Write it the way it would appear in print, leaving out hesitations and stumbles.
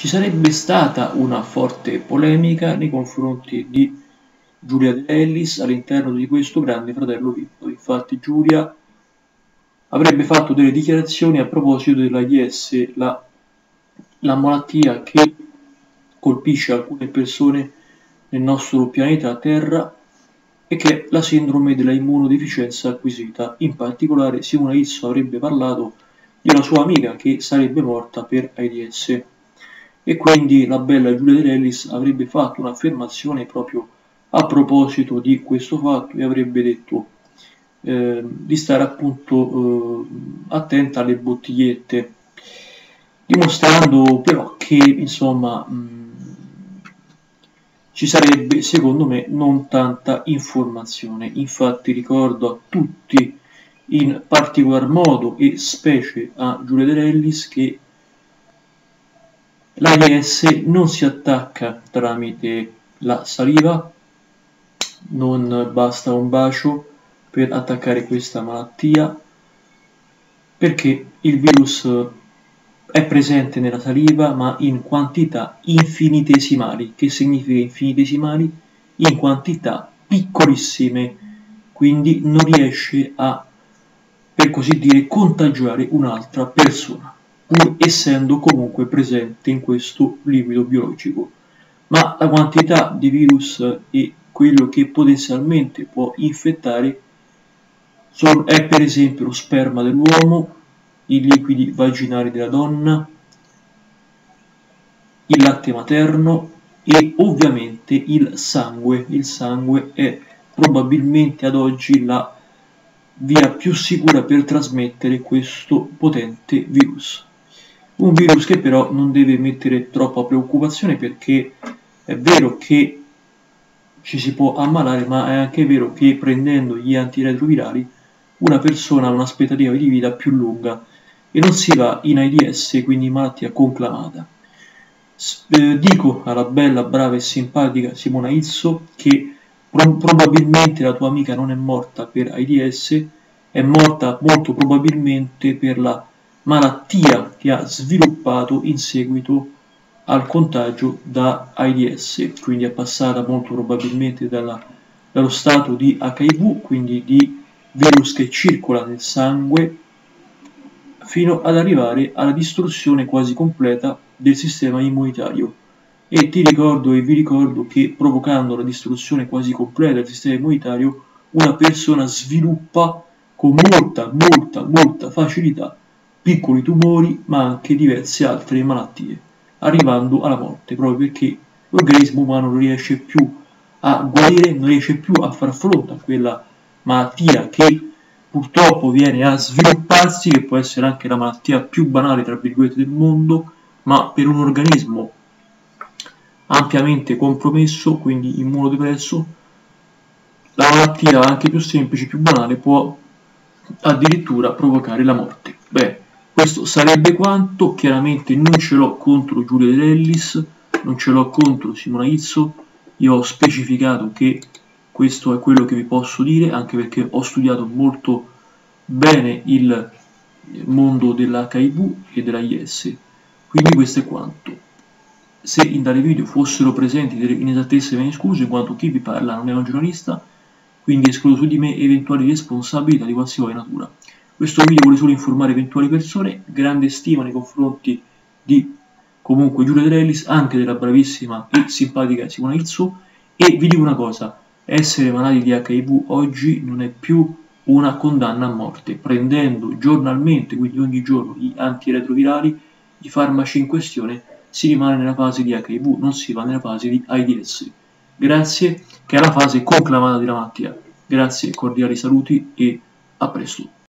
ci sarebbe stata una forte polemica nei confronti di Giulia De Ellis all'interno di questo Grande Fratello VIP. Infatti Giulia avrebbe fatto delle dichiarazioni a proposito dell'AIDS, la malattia che colpisce alcune persone nel nostro pianeta Terra e che è la sindrome della immunodeficienza acquisita. In particolare Simona Izzo avrebbe parlato di una sua amica che sarebbe morta per AIDS e quindi la bella Giulia De Ellis avrebbe fatto un'affermazione proprio a proposito di questo fatto e avrebbe detto di stare appunto attenta alle bottigliette, dimostrando però che insomma ci sarebbe secondo me non tanta informazione. Infatti ricordo a tutti, in particolar modo e specie a Giulia De Ellis, che l'AIDS non si attacca tramite la saliva, non basta un bacio per attaccare questa malattia, perché il virus è presente nella saliva ma in quantità infinitesimali. Che significa infinitesimali? In quantità piccolissime, quindi non riesce a, per così dire, contagiare un'altra persona, pur essendo comunque presente in questo liquido biologico. Ma la quantità di virus e quello che potenzialmente può infettare è per esempio lo sperma dell'uomo, i liquidi vaginali della donna, il latte materno e ovviamente il sangue. Il sangue è probabilmente ad oggi la via più sicura per trasmettere questo potente virus. Un virus che però non deve mettere troppa preoccupazione, perché è vero che ci si può ammalare, ma è anche vero che prendendo gli antiretrovirali una persona ha un'aspettativa di vita più lunga e non si va in AIDS, quindi in malattia conclamata. Dico alla bella, brava e simpatica Simona Izzo che probabilmente la tua amica non è morta per AIDS, è morta molto probabilmente per la malattia che ha sviluppato in seguito al contagio da AIDS, quindi è passata molto probabilmente dallo stato di HIV, quindi di virus che circola nel sangue, fino ad arrivare alla distruzione quasi completa del sistema immunitario. E ti ricordo e vi ricordo che provocando la distruzione quasi completa del sistema immunitario, una persona sviluppa con molta facilità piccoli tumori, ma anche diverse altre malattie, arrivando alla morte, proprio perché l'organismo umano non riesce più a guarire, non riesce più a far fronte a quella malattia che purtroppo viene a svilupparsi, che può essere anche la malattia più banale tra virgolette del mondo, ma per un organismo ampiamente compromesso, quindi immunodepresso, la malattia anche più semplice, più banale, può addirittura provocare la morte. Beh, questo sarebbe quanto. Chiaramente non ce l'ho contro Giulia De Ellis, non ce l'ho contro Simona Izzo, io ho specificato che questo è quello che vi posso dire, anche perché ho studiato molto bene il mondo dell'HIV e dell'AIDS. Quindi questo è quanto. Se in tale video fossero presenti delle inesattezze, me ne scuso, in quanto chi vi parla non è un giornalista, quindi escludo su di me eventuali responsabilità di qualsiasi natura. Questo video vuole solo informare eventuali persone, grande stima nei confronti di comunque Giulia De Ellis, anche della bravissima e simpatica Simona Izzo, e vi dico una cosa, essere malati di HIV oggi non è più una condanna a morte. Prendendo giornalmente, quindi ogni giorno, gli antiretrovirali, i farmaci in questione, si rimane nella fase di HIV, non si va nella fase di AIDS. Grazie, che è la fase conclamata della malattia. Grazie, cordiali saluti e a presto.